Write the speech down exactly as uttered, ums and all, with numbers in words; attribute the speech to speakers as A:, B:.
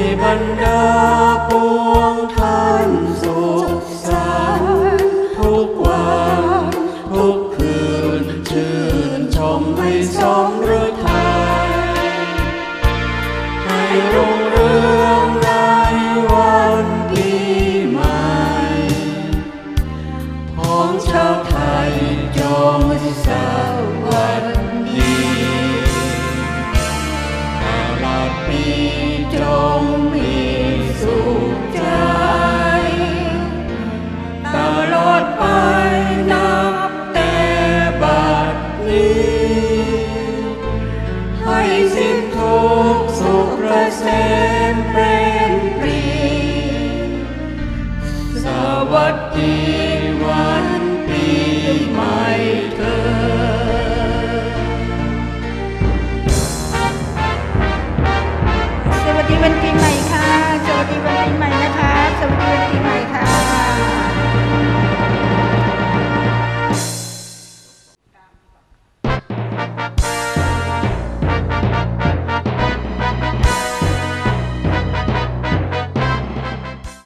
A: บรรดาปวงท่านสุขสันต์ทุกวันทุกคืนชื่นชมให้สมฤทัยให้รุ่งเรืองในวันปีใหม่ของชาวไทยจงสวัสดีตลอดปีจงมีสุขใจตลอดไปนับแต่บัดนี้ให้สิ้นทุกข์สุขเกษมเปรมปรีสวัสดีวัน